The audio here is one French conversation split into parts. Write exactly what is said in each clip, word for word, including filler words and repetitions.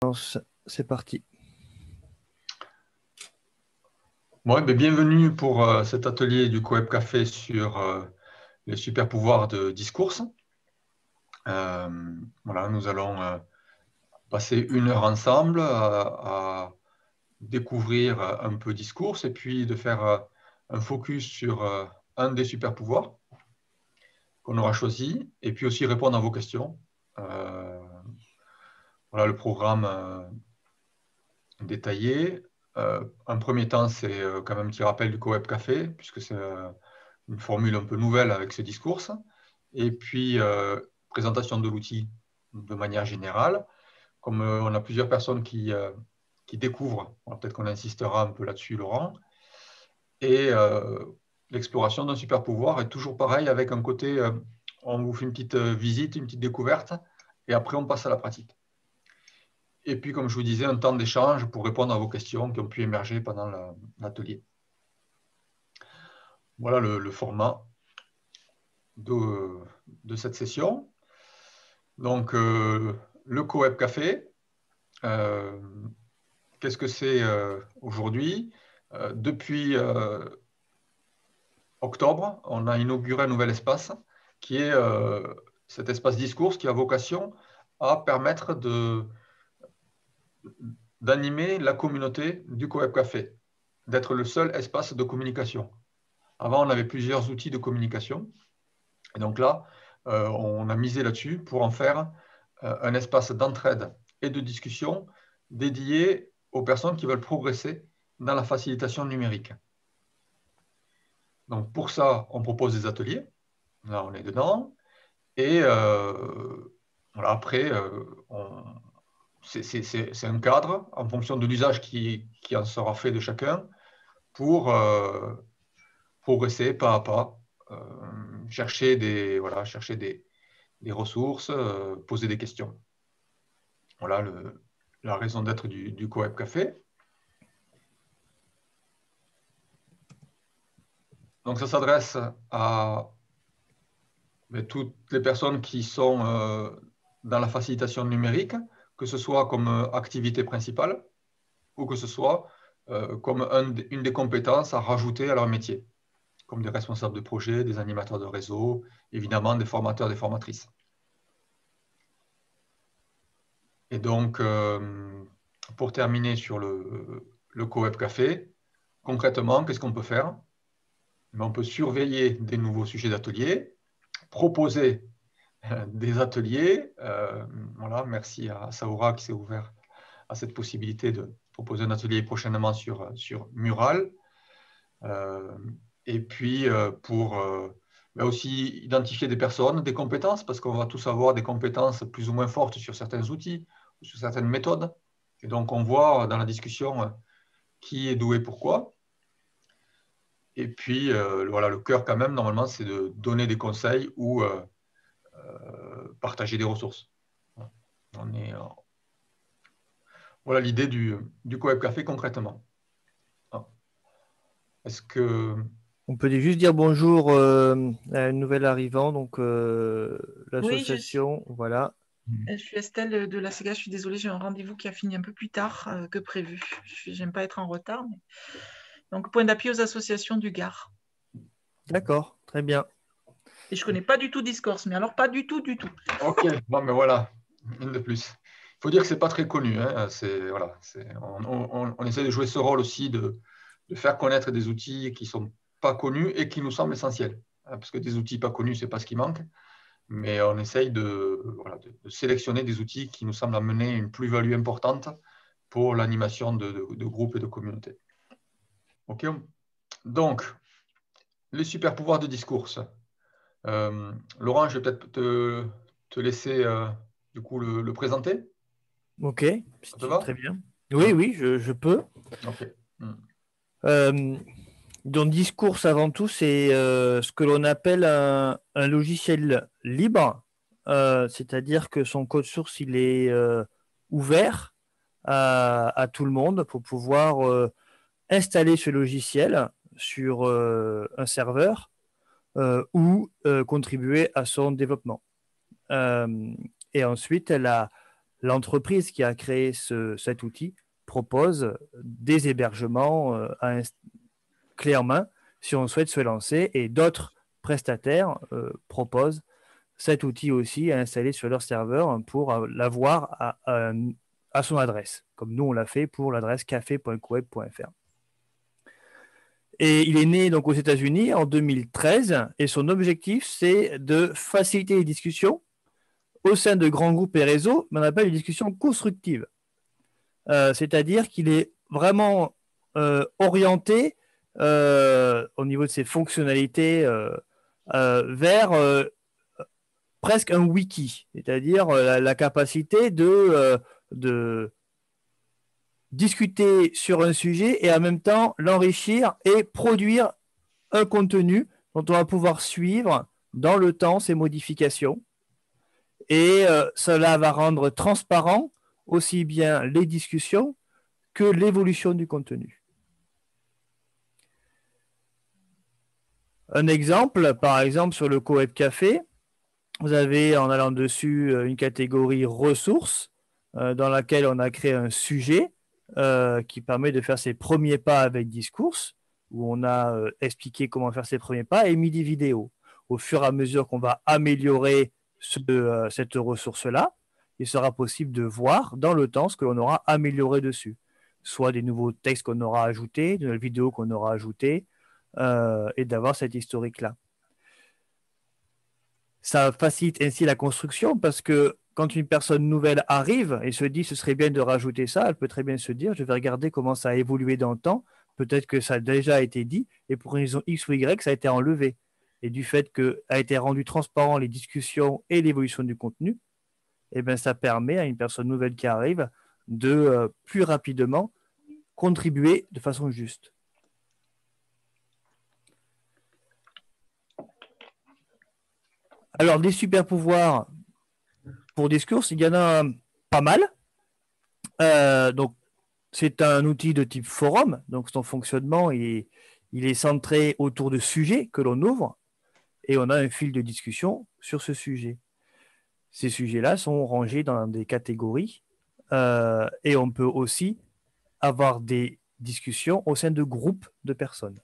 C'est parti. Bon, ben, bienvenue pour euh, cet atelier du Coop Café sur euh, les super pouvoirs de discours. Euh, voilà, nous allons euh, passer une heure ensemble à, à découvrir un peu discours et puis de faire euh, un focus sur euh, un des super pouvoirs qu'on aura choisi et puis aussi répondre à vos questions. Euh, voilà le programme euh, détaillé. Euh, en premier temps, c'est euh, quand même un petit rappel du Coop Café, puisque c'est euh, une formule un peu nouvelle avec ce discours. Et puis, euh, présentation de l'outil de manière générale. Comme euh, on a plusieurs personnes qui, euh, qui découvrent, peut-être qu'on insistera un peu là-dessus, Laurent. Et euh, l'exploration d'un super pouvoir est toujours pareil, avec un côté, euh, on vous fait une petite euh, visite, une petite découverte, et après on passe à la pratique. Et puis, comme je vous disais, un temps d'échange pour répondre à vos questions qui ont pu émerger pendant l'atelier. Voilà le, le format de, de, cette session. Donc, euh, le Coop Café, euh, qu'est-ce que c'est euh, aujourd'hui euh, Depuis euh, octobre, on a inauguré un nouvel espace qui est euh, cet espace discours qui a vocation à permettre de d'animer la communauté du Coop Café, d'être le seul espace de communication. Avant, on avait plusieurs outils de communication. Et donc là, euh, on a misé là-dessus pour en faire euh, un espace d'entraide et de discussion dédié aux personnes qui veulent progresser dans la facilitation numérique. Donc pour ça, on propose des ateliers. Là, on est dedans. Et euh, voilà, après, euh, c'est un cadre en fonction de l'usage qui, qui en sera fait de chacun pour euh, progresser pas à pas, euh, chercher des, voilà, chercher des, des ressources, euh, poser des questions. Voilà le, la raison d'être du, du Coop Café. Donc ça s'adresse à mais, toutes les personnes qui sont euh, dans la facilitation numérique, que ce soit comme euh, activité principale ou que ce soit euh, comme un, une des compétences à rajouter à leur métier, comme des responsables de projet, des animateurs de réseau, évidemment des formateurs, des formatrices. Et donc, euh, pour terminer sur le, le Coop Café, concrètement, qu'est-ce qu'on peut faire? On peut surveiller des nouveaux sujets d'atelier, proposer des ateliers. Euh, voilà, merci à Saoura qui s'est ouvert à cette possibilité de proposer un atelier prochainement sur, sur Mural. Euh, et puis, euh, pour euh, ben aussi identifier des personnes, des compétences, parce qu'on va tous avoir des compétences plus ou moins fortes sur certains outils, sur certaines méthodes. Et donc, on voit dans la discussion qui est doué pourquoi. Et puis, euh, voilà, le cœur quand même, normalement, c'est de donner des conseils ou euh, euh, partager des ressources. On est, euh, voilà l'idée du, du Coop Café concrètement. Est-ce que... On peut juste dire bonjour euh, à un nouvel arrivant, donc euh, l'association, oui, voilà. Je suis Estelle de la SEGA, je suis désolée, j'ai un rendez-vous qui a fini un peu plus tard euh, que prévu. Je n'aime pas être en retard. Mais... Donc, point d'appui aux associations du Gard. D'accord, très bien. Et je ne connais pas du tout Discourse, mais alors pas du tout, du tout. Ok, bon, mais voilà, une de plus. Il faut dire que ce n'est pas très connu. Hein. Voilà, on, on, on essaie de jouer ce rôle aussi de, de faire connaître des outils qui ne sont pas connus et qui nous semblent essentiels. Hein, parce que des outils pas connus, ce n'est pas ce qui manque. Mais on essaye de, voilà, de, de sélectionner des outils qui nous semblent amener une plus-value importante pour l'animation de, de, de groupes et de communautés. Ok. Donc, les super pouvoirs de discours. Euh, Laurent, je vais peut-être te, te laisser euh, du coup le, le présenter. Ok, Ça te va? très bien. Oui, Hum. oui, je, je peux. Ok. Hum. Euh, donc, discours avant tout, c'est euh, ce que l'on appelle un, un logiciel libre, euh, c'est-à-dire que son code source, il est euh, ouvert à, à tout le monde pour pouvoir euh, installer ce logiciel sur euh, un serveur euh, ou euh, contribuer à son développement. Euh, et ensuite, elle a l'entreprise qui a créé ce, cet outil propose des hébergements euh, à un, clé en main si on souhaite se lancer, et d'autres prestataires euh, proposent cet outil aussi à installer sur leur serveur pour l'avoir à, à, à son adresse, comme nous on l'a fait pour l'adresse café point coop point f r. Et il est né donc aux États-Unis en deux mille treize, et son objectif c'est de faciliter les discussions au sein de grands groupes et réseaux, mais on appelle les discussions constructives. Euh, c'est-à-dire qu'il est vraiment euh, orienté euh, au niveau de ses fonctionnalités euh, euh, vers euh, presque un wiki, c'est-à-dire euh, la, la capacité de, euh, de discuter sur un sujet et en même temps l'enrichir et produire un contenu dont on va pouvoir suivre dans le temps ces modifications. Et euh, cela va rendre transparent aussi bien les discussions que l'évolution du contenu. Un exemple, par exemple, sur le Coop Café, vous avez en allant dessus une catégorie ressources euh, dans laquelle on a créé un sujet euh, qui permet de faire ses premiers pas avec discours, où on a euh, expliqué comment faire ses premiers pas et mis des vidéos. Au fur et à mesure qu'on va améliorer ce, euh, cette ressource-là, il sera possible de voir dans le temps ce que l'on aura amélioré dessus. Soit des nouveaux textes qu'on aura ajoutés, de nouvelles vidéos qu'on aura ajoutées, euh, et d'avoir cet historique-là. Ça facilite ainsi la construction parce que quand une personne nouvelle arrive et se dit ce serait bien de rajouter ça, elle peut très bien se dire je vais regarder comment ça a évolué dans le temps, peut-être que ça a déjà été dit et pour une raison X ou Y, ça a été enlevé. Et du fait qu'a été rendu transparent les discussions et l'évolution du contenu, eh bien, ça permet à une personne nouvelle qui arrive de euh, plus rapidement contribuer de façon juste. Alors, des super pouvoirs pour discours, il y en a pas mal. Euh, donc, c'est un outil de type forum. Donc, son fonctionnement, il est, il est centré autour de sujets que l'on ouvre et on a un fil de discussion sur ce sujet. Ces sujets-là sont rangés dans des catégories euh, et on peut aussi avoir des discussions au sein de groupes de personnes.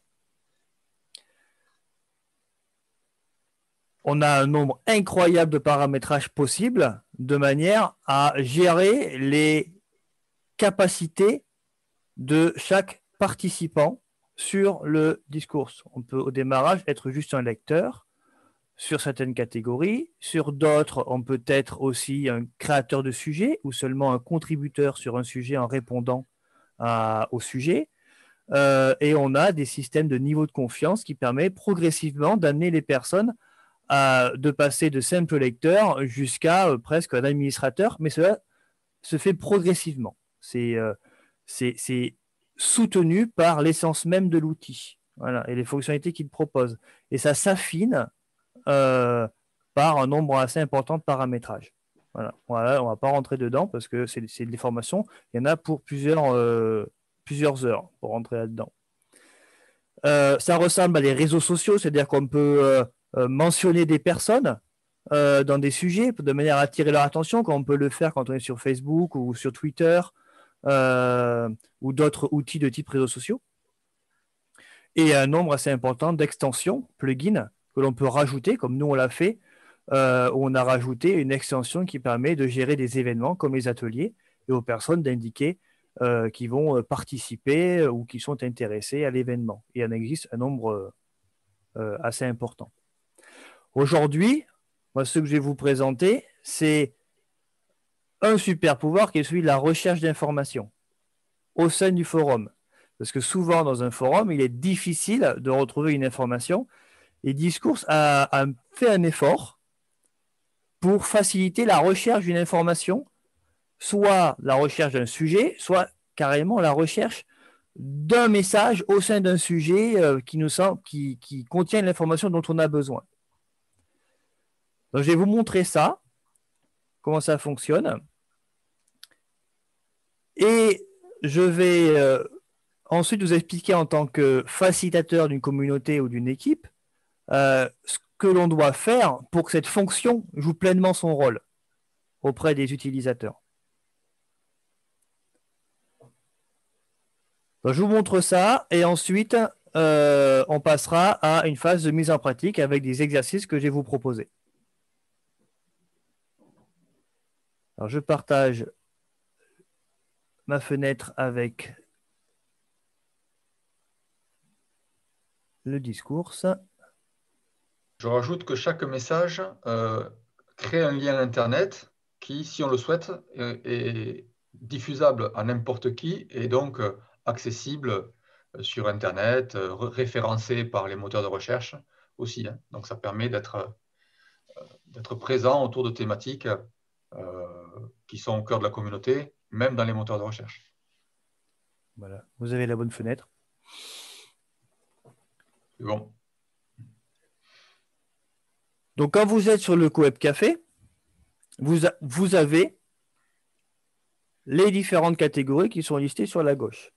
On a un nombre incroyable de paramétrages possibles de manière à gérer les capacités de chaque participant sur le discours. On peut au démarrage être juste un lecteur sur certaines catégories, sur d'autres, on peut être aussi un créateur de sujet ou seulement un contributeur sur un sujet en répondant à, au sujet. Euh, et on a des systèmes de niveau de confiance qui permettent progressivement d'amener les personnes à, de passer de simple lecteur jusqu'à euh, presque un administrateur, mais cela se fait progressivement. C'est euh, c'est, c'est soutenu par l'essence même de l'outil, voilà, et les fonctionnalités qu'il propose. Et ça s'affine euh, par un nombre assez important de paramétrages. Voilà. Voilà, on ne va pas rentrer dedans parce que c'est, c'est des formations. Il y en a pour plusieurs, euh, plusieurs heures pour rentrer là-dedans. Euh, ça ressemble à des réseaux sociaux, c'est-à-dire qu'on peut euh, euh, mentionner des personnes euh, dans des sujets de manière à attirer leur attention, comme on peut le faire quand on est sur Facebook ou sur Twitter euh, ou d'autres outils de type réseaux sociaux. Et un nombre assez important d'extensions, plugins, que l'on peut rajouter, comme nous on l'a fait, euh, où on a rajouté une extension qui permet de gérer des événements comme les ateliers et aux personnes d'indiquer euh, qui vont participer ou qui sont intéressés à l'événement. Et il en existe un nombre euh, assez important. Aujourd'hui, moi, ce que je vais vous présenter, c'est un super pouvoir qui est celui de la recherche d'informations au sein du forum. Parce que souvent, dans un forum, il est difficile de retrouver une information. Et Discours a, a fait un effort pour faciliter la recherche d'une information, soit la recherche d'un sujet, soit carrément la recherche d'un message au sein d'un sujet euh, qui, nous semble, qui, qui contient l'information dont on a besoin. Donc, je vais vous montrer ça, comment ça fonctionne. Et je vais euh, ensuite vous expliquer en tant que facilitateur d'une communauté ou d'une équipe euh, ce que l'on doit faire pour que cette fonction joue pleinement son rôle auprès des utilisateurs. Donc, je vous montre ça et ensuite, euh, on passera à une phase de mise en pratique avec des exercices que je vais vous proposer. Alors, je partage ma fenêtre avec le discours. Je rajoute que chaque message euh, crée un lien Internet qui, si on le souhaite, est, est diffusable à n'importe qui et donc euh, accessible sur Internet, euh, référencé par les moteurs de recherche aussi. Hein. Donc, ça permet d'être euh, d'être présent autour de thématiques euh, qui sont au cœur de la communauté, même dans les moteurs de recherche. Voilà, vous avez la bonne fenêtre. C'est bon. Donc, quand vous êtes sur le Coop Café, vous, a, vous avez les différentes catégories qui sont listées sur la gauche.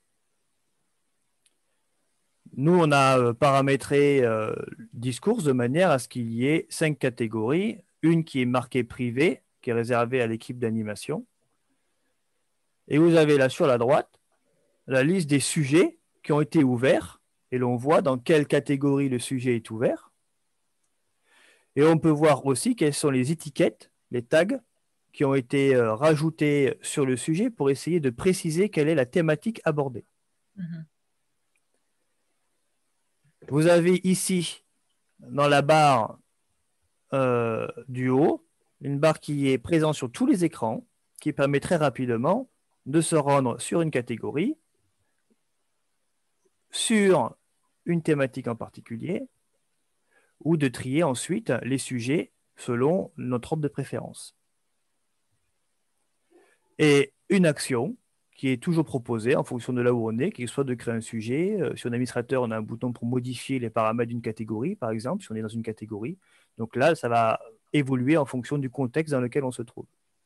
Nous, on a euh, paramétré euh, discours de manière à ce qu'il y ait cinq catégories. Une qui est marquée privée, qui est réservée à l'équipe d'animation. Et vous avez là sur la droite la liste des sujets qui ont été ouverts. Et l'on voit dans quelle catégorie le sujet est ouvert. Et on peut voir aussi quelles sont les étiquettes, les tags, qui ont été euh, rajoutés sur le sujet pour essayer de préciser quelle est la thématique abordée. Mm-hmm. Vous avez ici, dans la barre euh, du haut, une barre qui est présente sur tous les écrans, qui permet très rapidement de se rendre sur une catégorie, sur une thématique en particulier, ou de trier ensuite les sujets selon notre ordre de préférence. Et une action qui est toujours proposée en fonction de là où on est, qu'il soit de créer un sujet. Euh, sur un administrateur, on a un bouton pour modifier les paramètres d'une catégorie, par exemple, si on est dans une catégorie. Donc là, ça va évoluer en fonction du contexte dans lequel on se trouve.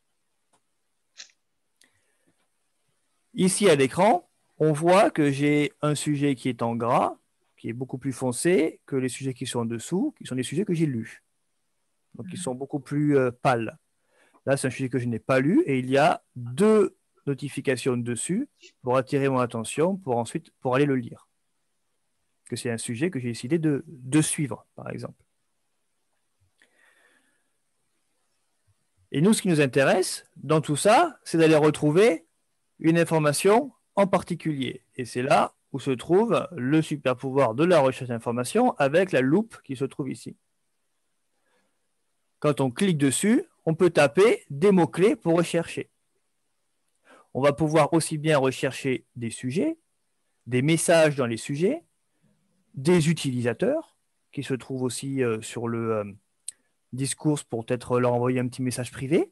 Ici, à l'écran, on voit que j'ai un sujet qui est en gras, qui est beaucoup plus foncé que les sujets qui sont en dessous, qui sont des sujets que j'ai lus. Donc, ils sont beaucoup plus euh, pâles. Là, c'est un sujet que je n'ai pas lu et il y a deux notifications dessus pour attirer mon attention pour ensuite pour aller le lire. Que c'est un sujet que j'ai décidé de, de suivre, par exemple. Et nous, ce qui nous intéresse dans tout ça, c'est d'aller retrouver une information en particulier. Et c'est là où se trouve le super pouvoir de la recherche d'information avec la loupe qui se trouve ici. Quand on clique dessus, on peut taper des mots-clés pour rechercher. On va pouvoir aussi bien rechercher des sujets, des messages dans les sujets, des utilisateurs qui se trouvent aussi euh, sur le euh, discours pour peut-être leur envoyer un petit message privé.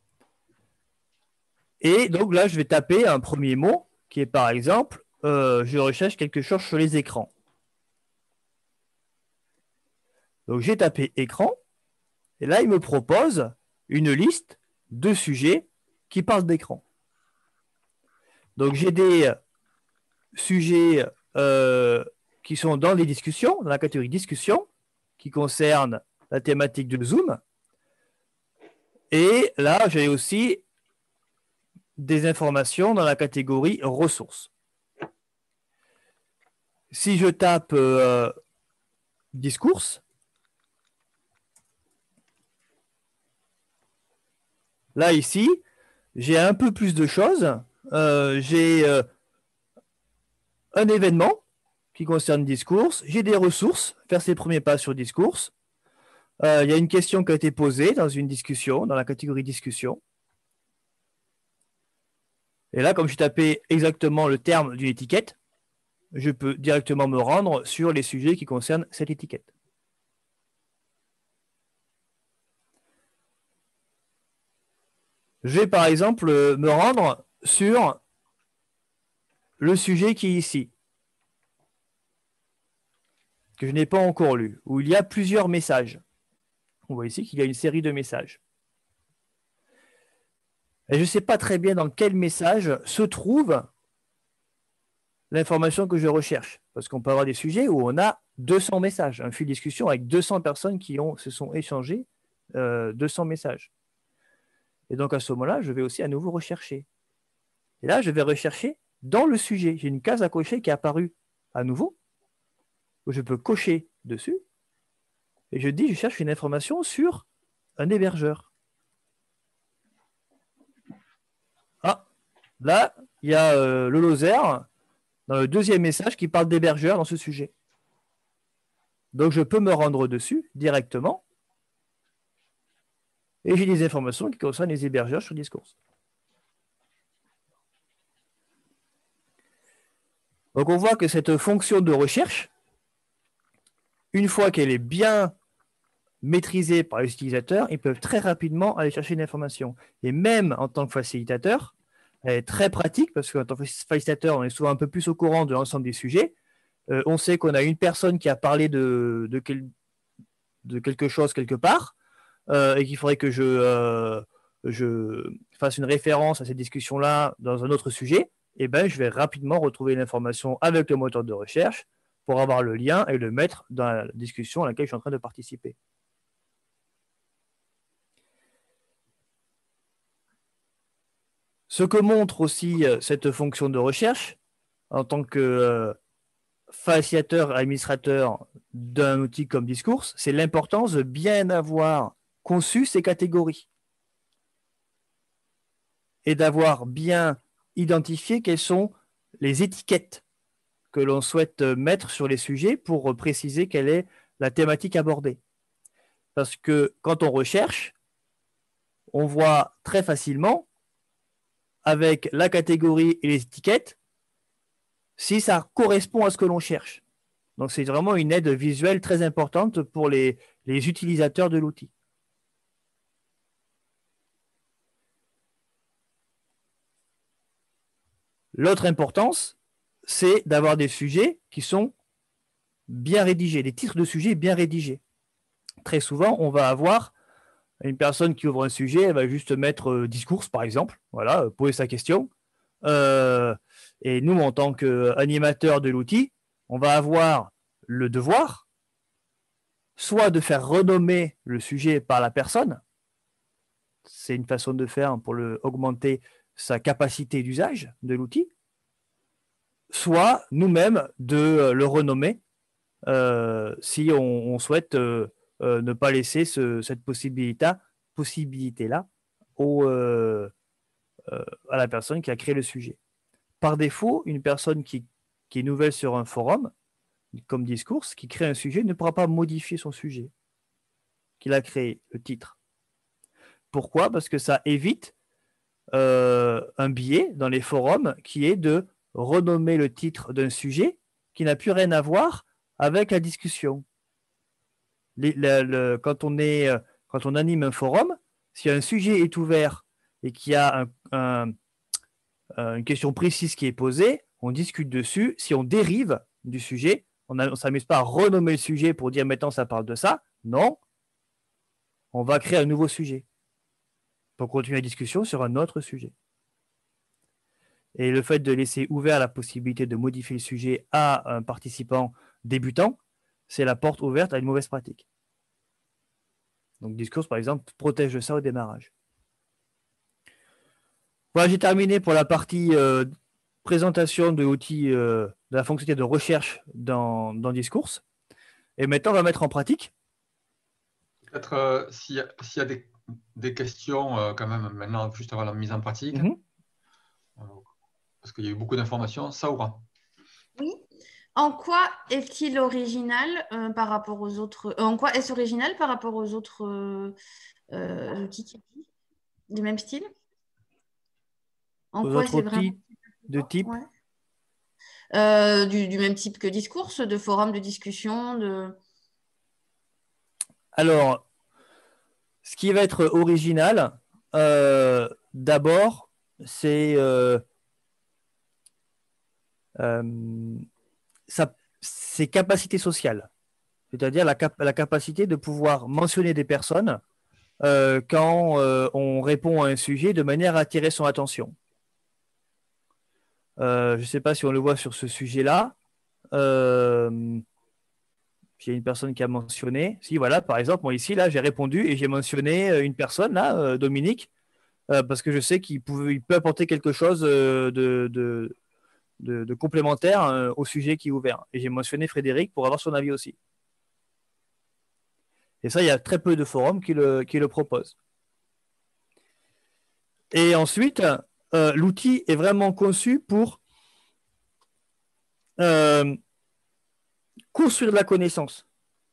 Et donc là, je vais taper un premier mot qui est par exemple, euh, je recherche quelque chose sur les écrans. Donc j'ai tapé écran et là, il me propose une liste de sujets qui parlent d'écran. Donc, j'ai des sujets euh, qui sont dans les discussions, dans la catégorie discussion, qui concernent la thématique de Zoom. Et là, j'ai aussi des informations dans la catégorie ressources. Si je tape euh, discours, là, ici, j'ai un peu plus de choses. Euh, j'ai euh, un événement qui concerne discours. J'ai des ressources, faire ses premiers pas sur discours. Euh, il y a une question qui a été posée dans une discussion, dans la catégorie discussion. Et là, comme je tapais exactement le terme d'une étiquette, je peux directement me rendre sur les sujets qui concernent cette étiquette. Je vais par exemple me rendre sur le sujet qui est ici, que je n'ai pas encore lu, où il y a plusieurs messages. On voit ici qu'il y a une série de messages. Et je ne sais pas très bien dans quel message se trouve l'information que je recherche. Parce qu'on peut avoir des sujets où on a deux cents messages, un fil de discussion avec deux cents personnes qui ont, se sont échangées euh, deux cents messages. Et donc à ce moment-là, je vais aussi à nouveau rechercher. Et là, je vais rechercher dans le sujet. J'ai une case à cocher qui est apparue à nouveau, où je peux cocher dessus, et je dis, je cherche une information sur un hébergeur. Ah, là, il y a euh, le Lozère, dans le deuxième message, qui parle d'hébergeur dans ce sujet. Donc, je peux me rendre dessus directement, et j'ai des informations qui concernent les hébergeurs sur Discourse. Donc, on voit que cette fonction de recherche, une fois qu'elle est bien maîtrisée par les utilisateurs, ils peuvent très rapidement aller chercher une information. Et même en tant que facilitateur, elle est très pratique parce qu'en tant que facilitateur, on est souvent un peu plus au courant de l'ensemble des sujets. Euh, on sait qu'on a une personne qui a parlé de, de, quel, de quelque chose quelque part euh, et qu'il faudrait que je, euh, je fasse une référence à cette discussion-là dans un autre sujet. Et ben, je vais rapidement retrouver l'information avec le moteur de recherche pour avoir le lien et le mettre dans la discussion à laquelle je suis en train de participer. Ce que montre aussi euh, cette fonction de recherche, en tant que euh, facilitateur, administrateur d'un outil comme Discourse, c'est l'importance de bien avoir conçu ces catégories et d'avoir bien identifié quelles sont les étiquettes que l'on souhaite mettre sur les sujets pour préciser quelle est la thématique abordée. Parce que quand on recherche, on voit très facilement avec la catégorie et les étiquettes si ça correspond à ce que l'on cherche. Donc, c'est vraiment une aide visuelle très importante pour les, les utilisateurs de l'outil. L'autre importance, c'est d'avoir des sujets qui sont bien rédigés, des titres de sujets bien rédigés. Très souvent, on va avoir une personne qui ouvre un sujet, elle va juste mettre euh, discours, par exemple, voilà, euh, poser sa question. Euh, et nous, en tant qu'animateur de l'outil, on va avoir le devoir, soit de faire renommer le sujet par la personne, c'est une façon de faire pour le, augmenter sa capacité d'usage de l'outil, soit nous-mêmes de le renommer euh, si on, on souhaite euh, euh, ne pas laisser ce, cette possibilité-là possibilité au, euh, euh, à la personne qui a créé le sujet. Par défaut, une personne qui, qui est nouvelle sur un forum, comme Discourse, qui crée un sujet, ne pourra pas modifier son sujet qu'il a créé, le titre. Pourquoi? Parce que ça évite euh, un biais dans les forums qui est de renommer le titre d'un sujet qui n'a plus rien à voir avec la discussion. Les, le, le, quand, on est, quand on anime un forum, si un sujet est ouvert et qu'il y a un, un, une question précise qui est posée, on discute dessus. Si on dérive du sujet, on ne s'amuse pas à renommer le sujet pour dire maintenant ça parle de ça. Non, on va créer un nouveau sujet pour continuer la discussion sur un autre sujet. Et le fait de laisser ouvert la possibilité de modifier le sujet à un participant débutant, c'est la porte ouverte à une mauvaise pratique. Donc Discourse, par exemple, protège ça au démarrage. Voilà, j'ai terminé pour la partie euh, présentation de l'outil, euh, de la fonctionnalité de recherche dans, dans Discourse. Et maintenant, on va mettre en pratique. Peut-être euh, s'il y a, s'il y a des, des questions, euh, quand même, maintenant, juste avant la mise en pratique, Mm-hmm. euh, parce qu'il y a eu beaucoup d'informations, Saoura. Oui. En quoi est-il original euh, par rapport aux autres euh, En quoi est-ce original par rapport aux autres euh, euh, outils du même style? En Aux quoi autres c'est vraiment outils de type ouais. euh, du, du même type que Discourse, de forum de discussion, de. Alors, ce qui va être original, euh, d'abord, c'est euh, euh, sa, ses capacités sociales, c'est-à-dire la, cap la capacité de pouvoir mentionner des personnes euh, quand euh, on répond à un sujet de manière à attirer son attention. Euh, je ne sais pas si on le voit sur ce sujet-là. Euh, il y a une personne qui a mentionné. Si, voilà, par exemple, moi ici, là, j'ai répondu et j'ai mentionné une personne, là, euh, Dominique, euh, parce que je sais qu'il pouvait, il peut apporter quelque chose euh, de, de, de, de complémentaire euh, au sujet qui est ouvert. Et j'ai mentionné Frédéric pour avoir son avis aussi. Et ça, il y a très peu de forums qui le, qui le proposent. Et ensuite, euh, l'outil est vraiment conçu pour euh, construire de la connaissance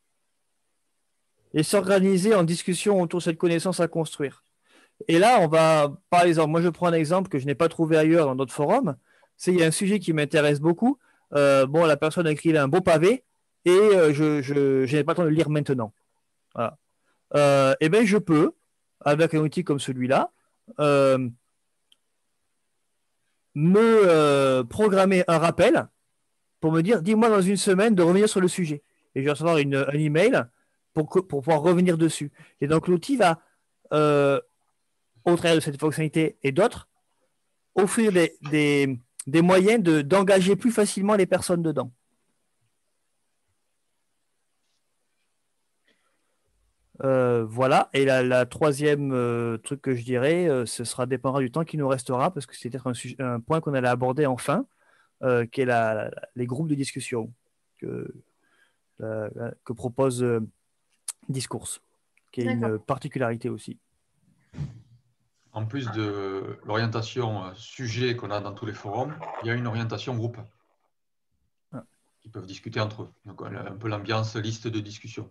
et s'organiser en discussion autour de cette connaissance à construire. Et là, on va, par exemple, moi je prends un exemple que je n'ai pas trouvé ailleurs dans d'autres forums, c'est il y a un sujet qui m'intéresse beaucoup. Euh, bon, la personne a écrit un beau pavé et euh, je, je, je n'ai pas le temps de le lire maintenant. Voilà. Euh, et bien, je peux, avec un outil comme celui-là, euh, me euh, programmer un rappel pour me dire, dis-moi dans une semaine de revenir sur le sujet. Et je vais recevoir une, un email pour, que, pour pouvoir revenir dessus. Et donc, l'outil va, euh, au travers de cette fonctionnalité et d'autres, offrir des, des, des moyens de, d'engager plus facilement les personnes dedans. Euh, voilà. Et la, la troisième euh, truc que je dirais, euh, ce sera dépendra du temps qui nous restera, parce que c'est peut-être un, sujet, un point qu'on allait aborder enfin, euh, qui est la, la, les groupes de discussion que, la, que propose euh, Discourse, qui est une particularité aussi. En plus de l'orientation sujet qu'on a dans tous les forums, il y a une orientation groupe ah. qui peuvent discuter entre eux. Donc, un peu l'ambiance liste de discussion.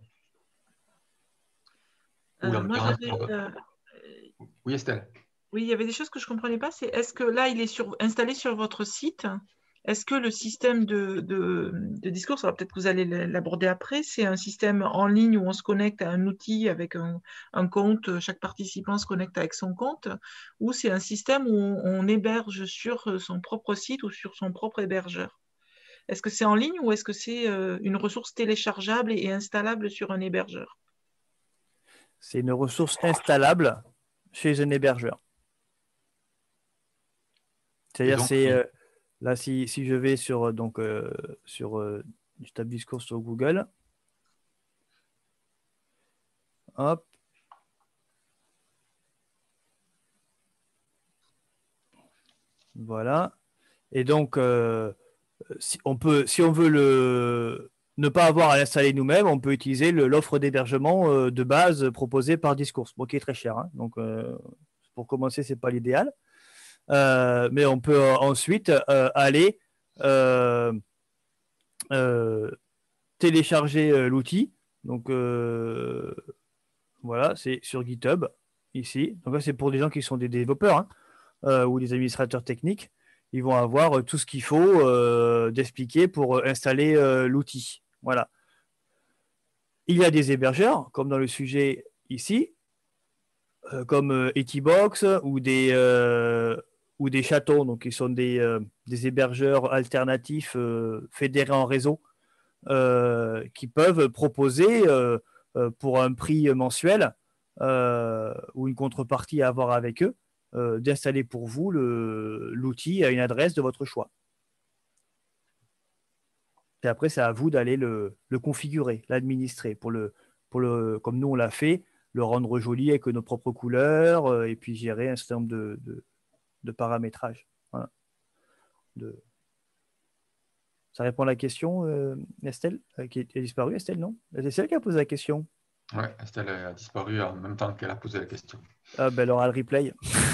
Euh, moi, euh, oui, Estelle. Oui, il y avait des choses que je ne comprenais pas. C'est est-ce que là, il est sur, installé sur votre site? Est-ce que le système de, de, de discours, alors peut-être que vous allez l'aborder après, c'est un système en ligne où on se connecte à un outil avec un, un compte, chaque participant se connecte avec son compte, ou c'est un système où on, on héberge sur son propre site ou sur son propre hébergeur? Est-ce que c'est en ligne ou est-ce que c'est une ressource téléchargeable et installable sur un hébergeur? C'est une ressource installable chez un hébergeur. C'est-à-dire, c'est euh, là, si, si je vais sur, donc, euh, sur euh, je tape Discours sur Google, hop, voilà, et donc, euh, si on peut, si on veut le, ne pas avoir à l'installer nous-mêmes, on peut utiliser l'offre d'hébergement euh, de base proposée par Discours, bon, qui est très cher, hein, donc euh, pour commencer, c'est pas l'idéal. Euh, mais on peut euh, ensuite euh, aller euh, euh, télécharger euh, l'outil. Donc euh, voilà, c'est sur GitHub ici. Donc là, c'est pour des gens qui sont des développeurs hein, euh, ou des administrateurs techniques. Ils vont avoir euh, tout ce qu'il faut euh, d'expliquer pour euh, installer euh, l'outil. Voilà. Il y a des hébergeurs, comme dans le sujet ici, euh, comme euh, Etibox ou des euh, ou des châteaux, donc qui sont des, euh, des hébergeurs alternatifs euh, fédérés en réseau, euh, qui peuvent proposer euh, euh, pour un prix mensuel euh, ou une contrepartie à avoir avec eux, euh, d'installer pour vous l'outil à une adresse de votre choix. Et après, c'est à vous d'aller le, le configurer, l'administrer, pour le, pour le, comme nous on l'a fait, le rendre joli avec nos propres couleurs euh, et puis gérer un certain nombre de, de de paramétrage. Voilà. De... Ça répond à la question, euh, Estelle, euh, qui a disparu, Estelle, non? C'est celle qui a posé la question. Oui, Estelle a disparu en même temps qu'elle a posé la question. Ah ben alors, elle replay.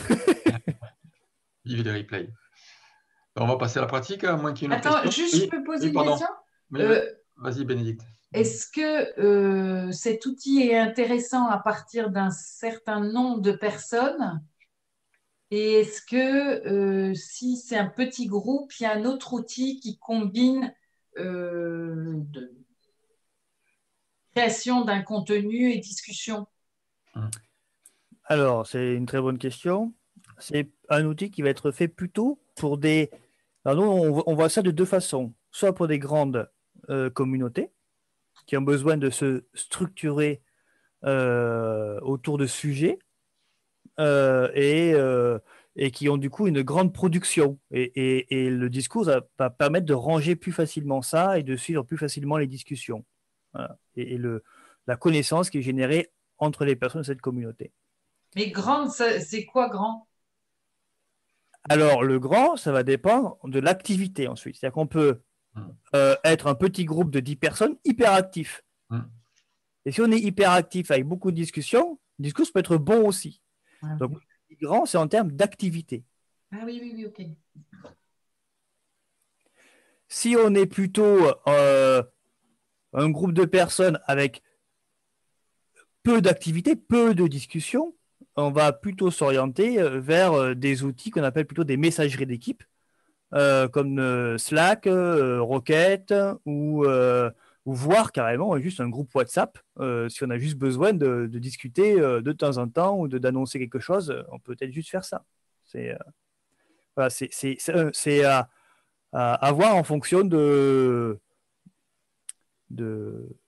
Vive les replays. On va passer à la pratique, à moins qu'il y ait une Attends, question. juste, oui, je peux poser oui, une pardon. question oui, euh, Vas-y, Bénédicte. Est-ce que euh, cet outil est intéressant à partir d'un certain nombre de personnes? Et est-ce que euh, si c'est un petit groupe, il y a un autre outil qui combine euh, de création d'un contenu et discussion? Alors, c'est une très bonne question. C'est un outil qui va être fait plutôt pour des... Alors nous, on, on voit ça de deux façons. Soit pour des grandes euh, communautés qui ont besoin de se structurer euh, autour de sujets euh, et, euh, et qui ont du coup une grande production. Et, et, et le discours va, va permettre de ranger plus facilement ça et de suivre plus facilement les discussions. Voilà. Et, et le, la connaissance qui est générée entre les personnes de cette communauté. Mais grande, c'est quoi grand? Alors, le grand, ça va dépendre de l'activité ensuite. C'est-à-dire qu'on peut Mm. euh, être un petit groupe de dix personnes hyper actifs. Mm. Et si on est hyper actif avec beaucoup de discussions, le discours peut être bon aussi. Ah, Donc, ok. le grand, c'est en termes d'activité. Ah oui, oui, oui, ok. Si on est plutôt euh, un groupe de personnes avec peu d'activité, peu de discussions, on va plutôt s'orienter euh, vers euh, des outils qu'on appelle plutôt des messageries d'équipe, euh, comme euh, Slack, euh, Rocket, ou, euh, ou voire carrément juste un groupe WhatsApp. Euh, si on a juste besoin de, de discuter euh, de temps en temps ou de, d'annoncer quelque chose, euh, on peut peut-être juste faire ça. C'est euh, voilà, c'est, c'est, c'est, euh, c'est à, à, à voir en fonction de, de,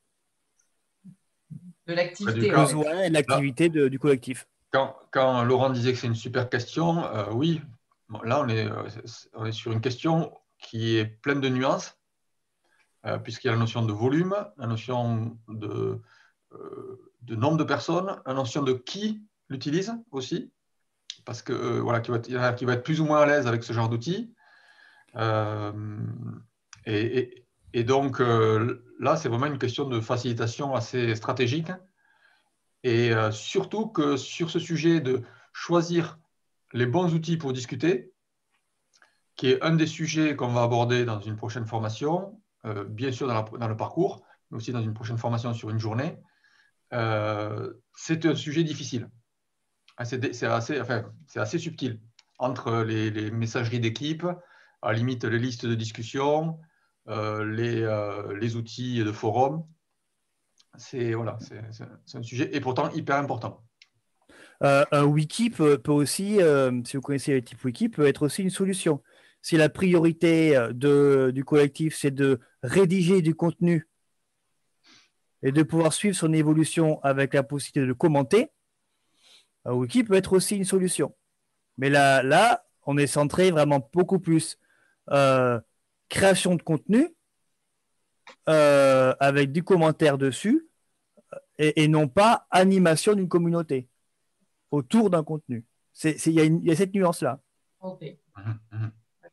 De Ouais, du l'activité, en cas, fait. besoin et de là, l'activité de- du collectif. quand, quand Laurent disait que c'est une super question, euh, oui, bon, là on est, euh, c'est- on est sur une question qui est pleine de nuances, euh, puisqu'il y a la notion de volume, la notion de, euh, de nombre de personnes, la notion de qui l'utilise aussi, parce que euh, voilà, qui va, être, il y en a qui va être plus ou moins à l'aise avec ce genre d'outils. Euh, et, et- et donc euh, là, c'est vraiment une question de facilitation assez stratégique. Et euh, surtout que sur ce sujet de choisir les bons outils pour discuter, qui est un des sujets qu'on va aborder dans une prochaine formation, euh, bien sûr dans, la, dans, le parcours, mais aussi dans une prochaine formation sur une journée, euh, c'est un sujet difficile. C'est, c'est, assez, enfin, c'est assez subtil entre les, les messageries d'équipe, à la limite les listes de discussion, euh, les, euh, les outils de forum. C'est, voilà, c'est, c'est, c'est un sujet et pourtant hyper important. Euh, un wiki peut, peut aussi, euh, si vous connaissez le type wiki, peut être aussi une solution. Si la priorité euh, de, du collectif, c'est de rédiger du contenu et de pouvoir suivre son évolution avec la possibilité de le commenter, un wiki peut être aussi une solution. Mais là, là on est centré vraiment beaucoup plus euh, création de contenu euh, avec du commentaire dessus et, et non pas animation d'une communauté autour d'un contenu. Il y, y a cette nuance-là. Ok. Mmh, mmh.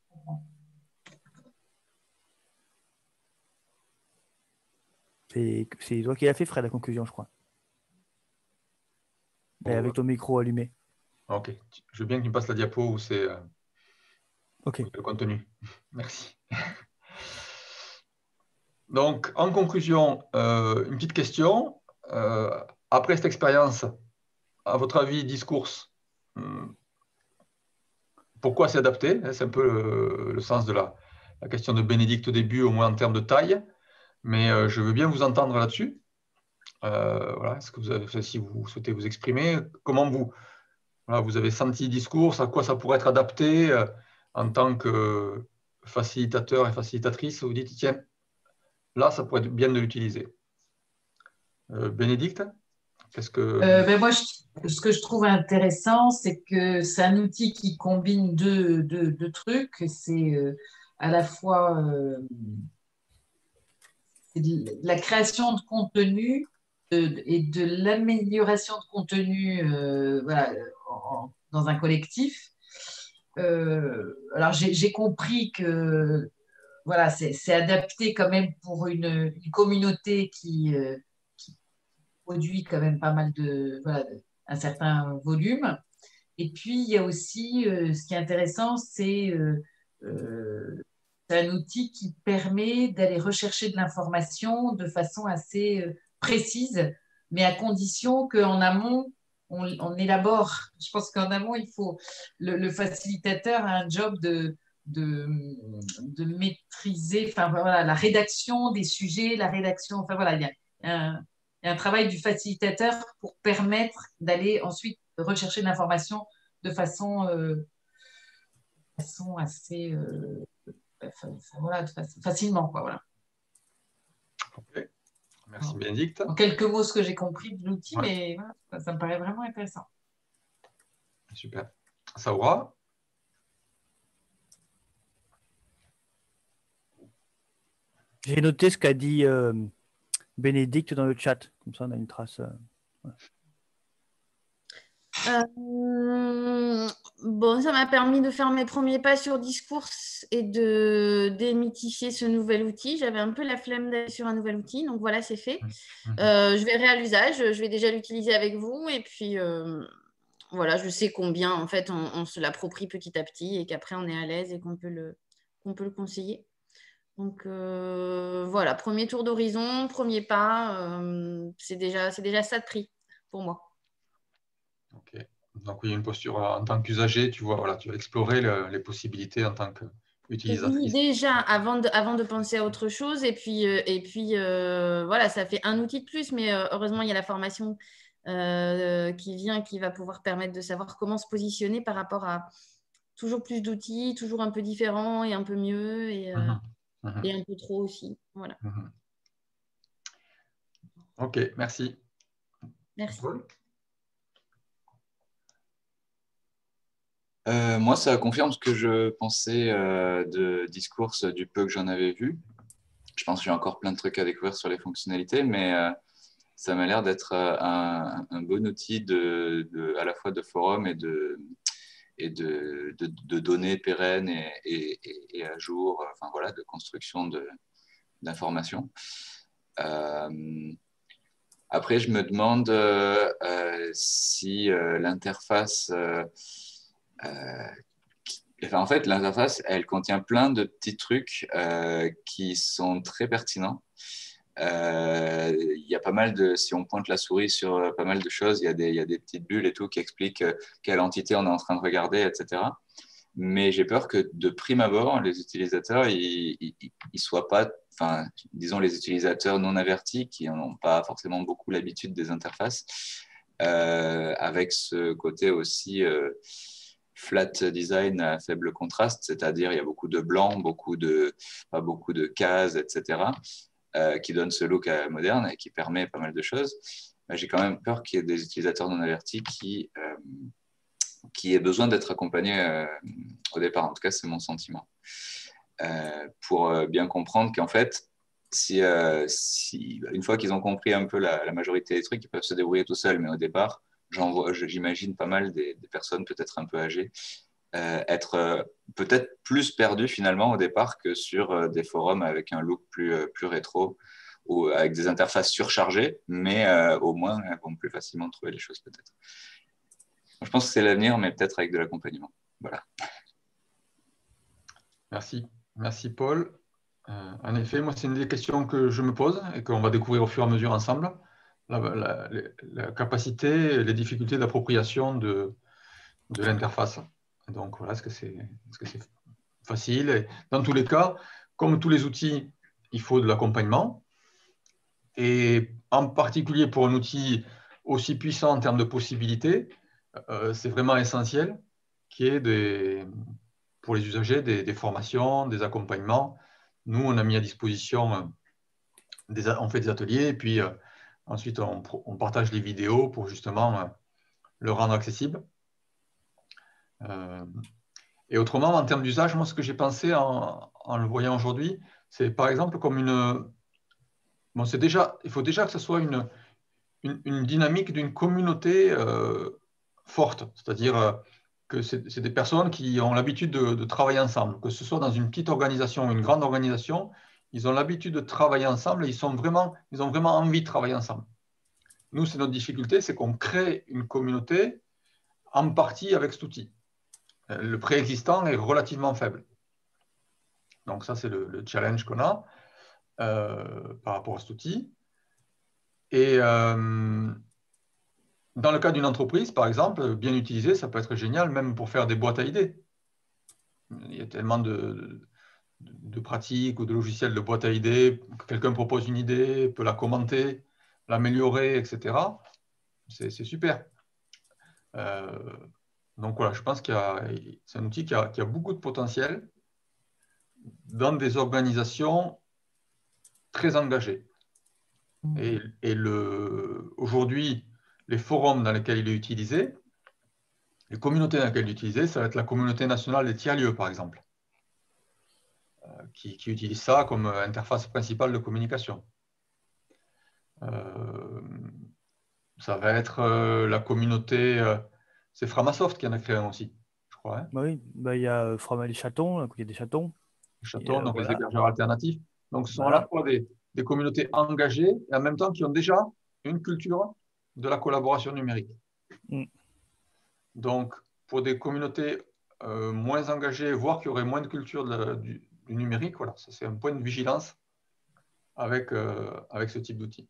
C'est c'est toi qui l'as fait, Fred, la conclusion, je crois. Et Oh, avec ton micro allumé. ok, je veux bien que tu me passes la diapo où c'est euh, Ok. le contenu. Merci. Donc, en conclusion, euh, une petite question. Euh, après cette expérience, à votre avis, discours, hum, pourquoi c'est adapté? C'est un peu le, le sens de la, la question de Bénédicte au début, au moins en termes de taille. Mais euh, je veux bien vous entendre là-dessus. Euh, voilà, est-ce que vous avez, si vous souhaitez vous exprimer, comment vous, voilà, vous avez senti le discours, à quoi ça pourrait être adapté euh, en tant que facilitateur et facilitatrice, vous dites, tiens, là, ça pourrait être bien de l'utiliser. Euh, Bénédicte, qu'est-ce que... Euh, ben moi, je- ce que je trouve intéressant, c'est que c'est un outil qui combine deux, deux, deux trucs. C'est euh, à la fois euh, c'est de la création de contenu de- et de l'amélioration de contenu euh, voilà, en- dans un collectif. Euh, alors, j'ai j'ai compris que voilà, c'est c'est adapté quand même pour une, une communauté qui, euh, qui produit quand même pas mal de, voilà, un certain volume. Et puis, il y a aussi, euh, ce qui est intéressant, c'est euh, euh, c'est un outil qui permet d'aller rechercher de l'information de façon assez euh, précise, mais à condition qu'en amont, on, on élabore. Je pense qu'en amont, il faut le, le facilitateur a un job de, de, de maîtriser, enfin voilà, la rédaction des sujets, la rédaction, enfin voilà, il y a un, il y a un travail du facilitateur pour permettre d'aller ensuite rechercher de l'information de façon, euh, façon assez euh, voilà, de façon, facilement. Quoi, voilà. Okay. Merci Alors, Bénédicte. en quelques mots, ce que j'ai compris de l'outil, Ouais. mais voilà, ça, ça me paraît vraiment intéressant. Super. Saoura? J'ai noté ce qu'a dit euh, Bénédicte dans le chat. Comme ça, on a une trace. Euh, ouais. Euh, bon, ça m'a permis de faire mes premiers pas sur Discours et de démythifier ce nouvel outil. J'avais un peu la flemme d'aller sur un nouvel outil, donc voilà, c'est fait. Euh, je verrai à l'usage, je vais déjà l'utiliser avec vous et puis euh, voilà, je sais combien en fait on, on se l'approprie petit à petit et qu'après on est à l'aise et qu'on peut le, qu'on peut le conseiller. Donc euh, voilà, premier tour d'horizon, premier pas, euh, c'est déjà, c'est déjà ça de prix pour moi. Ok. Donc, il y a une posture en tant qu'usager, tu vois, voilà, tu vas explorer le, les possibilités en tant qu'utilisatrice. Oui, déjà, avant de, avant de penser à autre chose. Et puis, euh, et puis euh, voilà, ça fait un outil de plus, mais euh, heureusement, il y a la formation euh, qui vient, qui va pouvoir permettre de savoir comment se positionner par rapport à toujours plus d'outils, toujours un peu différents et un peu mieux, et, euh, Mhm. Mhm. et un peu trop aussi. Voilà. Mhm. Ok, merci. Merci. Paul? Euh, moi, ça confirme ce que je pensais euh, de Discours du peu que j'en avais vu. Je pense que j'ai encore plein de trucs à découvrir sur les fonctionnalités, mais euh, ça m'a l'air d'être euh, un, un bon outil de, de, à la fois de forum et de, et de, de, de données pérennes et, et, et, et à jour, enfin voilà, de construction de, d'informations. Euh, après, je me demande euh, euh, si euh, l'interface... Euh, euh, Enfin, en fait, l'interface, elle contient plein de petits trucs euh, qui sont très pertinents. Euh, Il y a pas mal de, si on pointe la souris sur euh, pas mal de choses, il y a des, il y a des petites bulles et tout qui expliquent euh, quelle entité on est en train de regarder, et cetera. Mais j'ai peur que de prime abord, les utilisateurs, ils, ils, ils soient pas, enfin, disons les utilisateurs non avertis qui n'ont pas forcément beaucoup l'habitude des interfaces, euh, avec ce côté aussi euh, flat design à faible contraste, c'est-à-dire il y a beaucoup de blanc, beaucoup de, pas beaucoup de cases, et cetera, euh, qui donne ce look à moderne et qui permet pas mal de choses. Mais j'ai quand même peur qu'il y ait des utilisateurs non avertis qui, euh, qui aient besoin d'être accompagnés euh, au départ. En tout cas, c'est mon sentiment. Euh, pour euh, bien comprendre qu'en fait, si, euh, si, une fois qu'ils ont compris un peu la, la majorité des trucs, ils peuvent se débrouiller tout seuls. Mais au départ, j'en vois, j'imagine pas mal des, des personnes peut-être un peu âgées euh, être euh, peut-être plus perdues finalement au départ que sur euh, des forums avec un look plus, euh, plus rétro ou avec des interfaces surchargées, mais euh, au moins elles vont plus facilement trouver les choses peut-être. Je pense que c'est l'avenir, mais peut-être avec de l'accompagnement. Voilà. Merci. Merci, Paul. Euh, en effet, moi, c'est une des questions que je me pose et qu'on va découvrir au fur et à mesure ensemble. La, la, la capacité, les difficultés d'appropriation de, de l'interface. Donc, voilà, est-ce que c'est est-ce que c'est facile? Et dans tous les cas, comme tous les outils, il faut de l'accompagnement. Et en particulier pour un outil aussi puissant en termes de possibilités, euh, c'est vraiment essentiel qu'il y ait des, pour les usagers des, des formations, des accompagnements. Nous, on a mis à disposition, des, on fait des ateliers et puis euh, ensuite on, on partage les vidéos pour justement euh, le rendre accessible. Euh, et autrement, en termes d'usage, moi, ce que j'ai pensé en, en le voyant aujourd'hui, c'est par exemple comme une... Bon, c'est déjà, il faut déjà que ce soit une, une, une dynamique d'une communauté euh, forte, c'est-à-dire euh, que c'est des personnes qui ont l'habitude de, de travailler ensemble, que ce soit dans une petite organisation ou une grande organisation, ils ont l'habitude de travailler ensemble et ils, sont vraiment, ils ont vraiment envie de travailler ensemble. Nous, c'est notre difficulté, c'est qu'on crée une communauté en partie avec cet outil. Le préexistant est relativement faible. Donc ça, c'est le, le challenge qu'on a euh, par rapport à cet outil. Et euh, dans le cas d'une entreprise, par exemple, bien utilisé, ça peut être génial, même pour faire des boîtes à idées. Il y a tellement de, de, de pratiques ou de logiciels de boîtes à idées. Quelqu'un propose une idée, peut la commenter, l'améliorer, et cetera. C'est super. Euh, donc voilà, je pense qu'il y a, c'est un outil qui a, qui a beaucoup de potentiel dans des organisations très engagées. Et, et le, aujourd'hui, les forums dans lesquels il est utilisé, les communautés dans lesquelles il est utilisé, ça va être la communauté nationale des tiers-lieux, par exemple, euh, qui, qui utilise ça comme interface principale de communication. Euh, ça va être euh, la communauté euh, c'est Framasoft qui en a créé un aussi, je crois. Hein. Bah oui, bah, il y a Frama les chatons, à côté des chatons. Les chatons, Et, euh, donc voilà. les hébergeurs alternatifs. Donc, ce sont Voilà. à la fois des, des communautés engagées et en même temps qui ont déjà une culture de la collaboration numérique. Mm. Donc, pour des communautés euh, moins engagées, voire qui auraient moins de culture de, du, du numérique, voilà, ça c'est un point de vigilance avec, euh, avec ce type d'outils.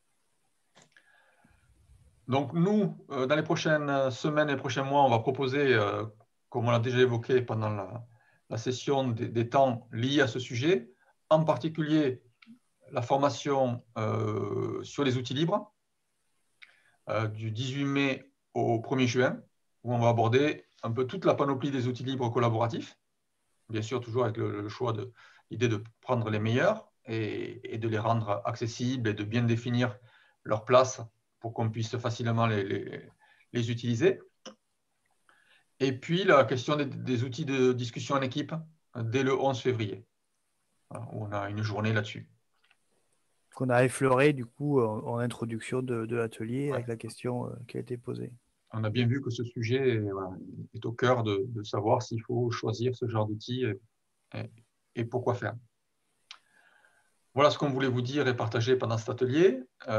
Donc, nous, euh, dans les prochaines semaines et les prochains mois, on va proposer, euh, comme on l'a déjà évoqué pendant la, la session, des, des temps liés à ce sujet, en particulier la formation euh, sur les outils libres euh, du dix-huit mai au premier juin, où on va aborder un peu toute la panoplie des outils libres collaboratifs, bien sûr toujours avec le, le choix de l'idée de prendre les meilleurs et, et de les rendre accessibles et de bien définir leur place pour qu'on puisse facilement les, les, les utiliser. Et puis la question des, des outils de discussion en équipe dès le onze février, où on a une journée là-dessus. Qu'on a effleuré du coup en, en introduction de, de l'atelier Ouais. avec la question euh, qui a été posée. On a bien vu que ce sujet est, voilà, est au cœur de, de savoir s'il faut choisir ce genre d'outils et, et, et pourquoi faire. Voilà ce qu'on voulait vous dire et partager pendant cet atelier.